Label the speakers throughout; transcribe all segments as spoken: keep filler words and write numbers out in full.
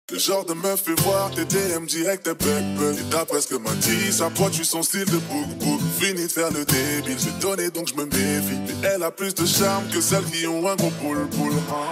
Speaker 1: Le genre de meuf fait voir tes D M direct tes bec bug. Et d'après ce que m'a dit, sa pote tu son style de book book. Fini de faire le débile, j'ai donné donc je me méfie. Mais elle a plus de charme que celles qui ont un gros poule poule.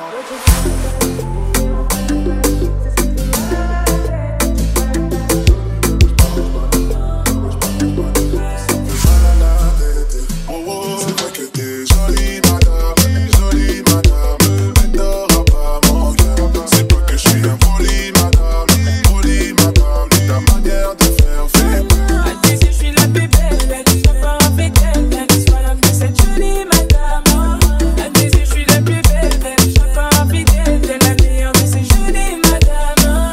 Speaker 1: C'est vrai que t'es jolie madame, jolie madame. Elle n'aura pas mon cœur. C'est pas que je suis un poli madame, poli madame. Ta manière de faire fait peur.
Speaker 2: Elle dit si je suis la plus belle, elle soit pas avec elle, elle soit la plus cette jolie madame. Elle dit si je suis la plus belle, elle soit pas avec elle, elle la meilleure de ces jolies madame.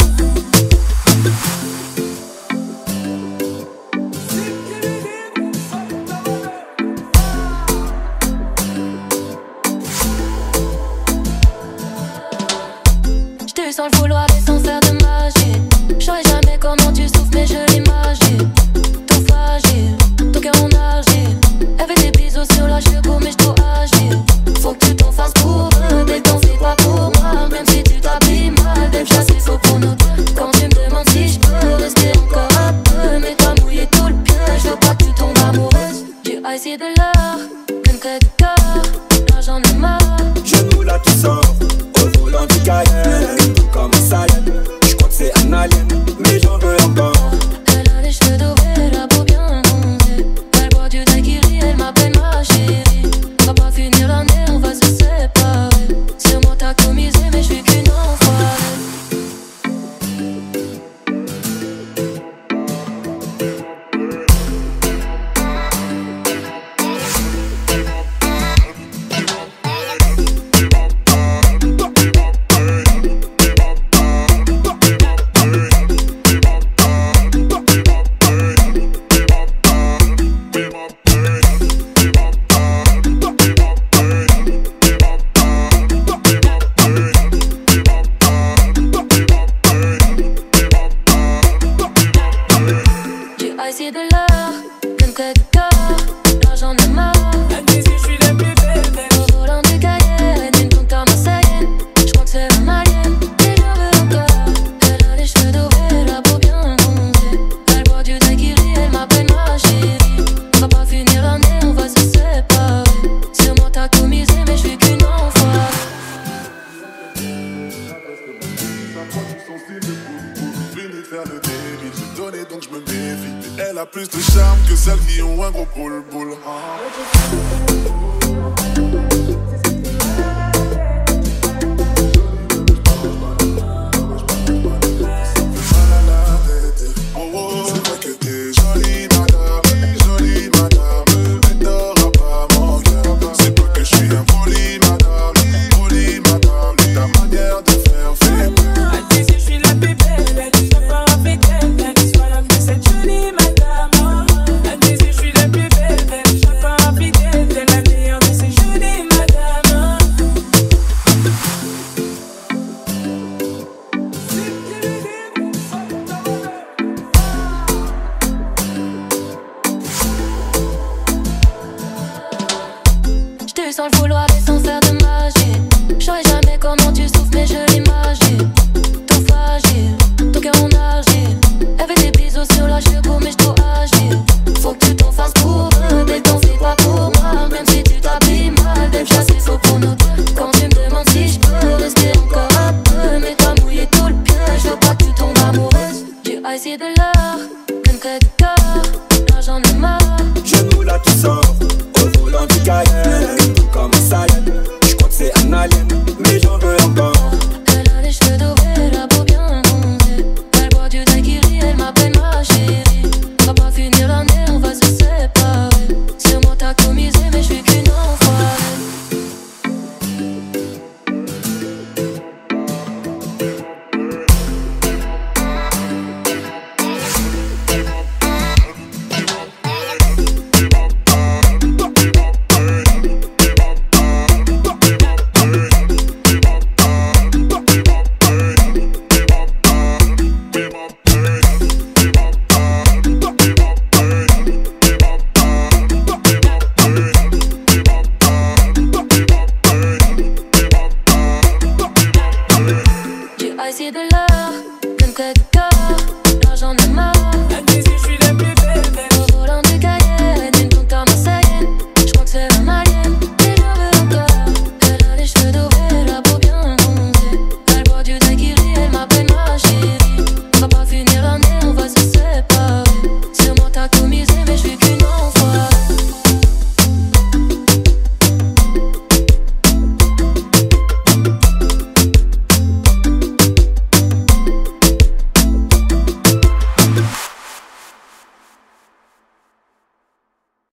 Speaker 3: Je t'ai eu sans le vouloir et sans faire de magie. Je saurais jamais comment tu souffres mais je l'imagine. Tout fragile, ton cœur en argile. Elle fait des bisous sur la cheveux mais je dois agir. Faut que tu t'en fasses pour eux, mais t'en fais pas pour moi. Même si tu t'habilles mal, même chasser faux pour nous deux. Quand tu me demandes si je peux rester encore un peu, mais t'as mouillé tout le pied, je veux pas que tu tombes amoureuse. J'ai essayé de l'art, plein de cœur, là j'en ai marre.
Speaker 4: Je nous la tout sort au volant du Cayenne. Tout comme un salade, je crois que c'est un alien, mais j'en veux encore.
Speaker 3: Elle a les cheveux dorés, la peau bien bronzée. Elle boit du daiquiri, elle m'appelle ma chérie. On va pas finir l'année, on va se séparer. Sur moi t'as commisé, mais je suis qu'une enfoirée. J'ai essayé de l'art, plein de cœur, là j'en ai marre.
Speaker 2: Elle dit si je suis la plus belle,
Speaker 3: Au volant du Cayenne, une blonde comme un Saïenne. Je crois que c'est un alien, mais j'en veux encore. Elle a les cheveux dorés, la peau bien bronzée. Elle boit du daiquiri, elle m'appelle ma chérie. On va pas finir l'année, on va se séparer. Sur moi t'as tout misé, mais je suis qu'une enfoirée.
Speaker 1: Fini de faire le débile, j'ai donné donc je me méfie. Mais elle a plus de charme que celles qui ont un gros poule boule. C'est vrai que t'es jolie madame, jolie madame. Elle n'aura pas mon cœur. C'est pas que je suis un poli madame, poli madame. Ta manière de faire fait peur.
Speaker 2: elle dit si je suis la plus belle, elle soit pas avec elle, elle soit la plus cette jolie madame. Elle dit si je suis la plus belle, elle soit pas avec elle, elle la meilleure de ces jolies madame.
Speaker 3: Je t'ai eu sans le vouloir et sans faire de magie. Je saurais jamais comment tu souffres mais je l'imagine. Tout fragile, ton cœur en argile. Elle fait des bisous sur la cheveux mais je dois agir. Faut que tu t'en fasses pour eux, mais t'en fais pas pour moi. Même si tu t'habilles mal, même chasser faux pour nous deux. Quand tu me demandes si je peux rester encore un peu, mais t'as mouillé tout le pied, je veux pas que tu tombes amoureuse. J'ai essayé de l'art, plein de cœur, là j'en ai marre.
Speaker 4: Je nous la tout sort au volant du Cayenne. Tout comme un salade, je crois que c'est un alien, mais j'en veux encore.
Speaker 3: Elle a les cheveux dorés, la peau bien bronzée. Elle boit du daiquiri, elle m'appelle ma chérie. On va pas finir l'année, on va se séparer. Sur moi t'as commisé, mais je suis qu'une enfoirée. J'ai essayé de l'art, même que du cœur. Là j'en ai marre.
Speaker 2: Un désir, je suis